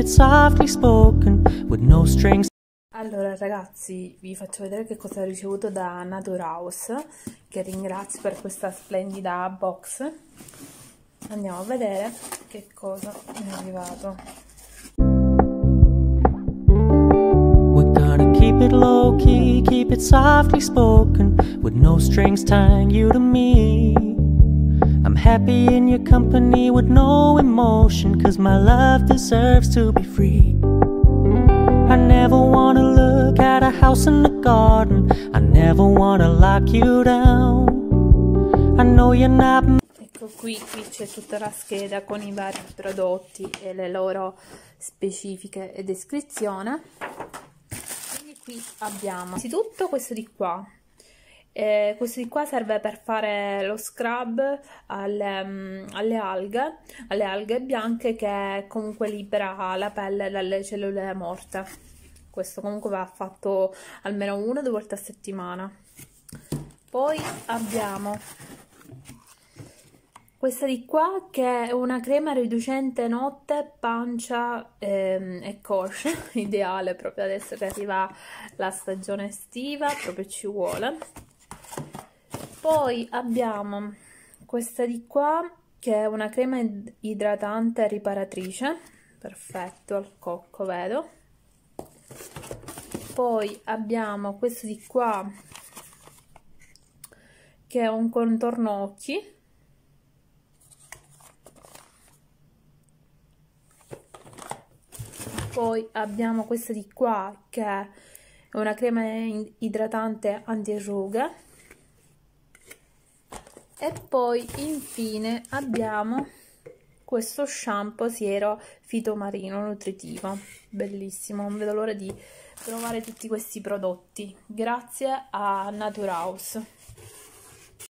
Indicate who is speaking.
Speaker 1: softly spoken with no strings.
Speaker 2: Allora ragazzi, vi faccio vedere che cosa ho ricevuto da Naturhaus, che ringrazio per questa splendida box. Andiamo a vedere che cosa mi è arrivato.
Speaker 1: We're gonna keep it low key, keep it softly spoken with no strings tying you to me. I'm happy in your company with no emotion, 'cause my love deserves to be free. I never wanna look at a house in the garden, I never wanna lock you down. I know you're not.
Speaker 2: Ecco qui c'è tutta la scheda con i vari prodotti e le loro specifiche e descrizione. Quindi qui abbiamo innanzitutto questo di qua. Questo di qua serve per fare lo scrub alle alghe bianche, che comunque libera la pelle dalle cellule morte. Questo comunque va fatto almeno 1 o 2 volte a settimana. Poi abbiamo questa di qua, che è una crema riducente notte, pancia e cosce, ideale proprio adesso che arriva la stagione estiva, proprio ci vuole. Poi abbiamo questa di qua, che è una crema idratante riparatrice, perfetto, al cocco vedo. Poi abbiamo questo di qua, che è un contorno occhi. Poi abbiamo questa di qua, che è una crema idratante anti-rughe. E poi infine abbiamo questo shampoo siero fitomarino nutritivo, bellissimo, non vedo l'ora di provare tutti questi prodotti. Grazie a Naturhaus.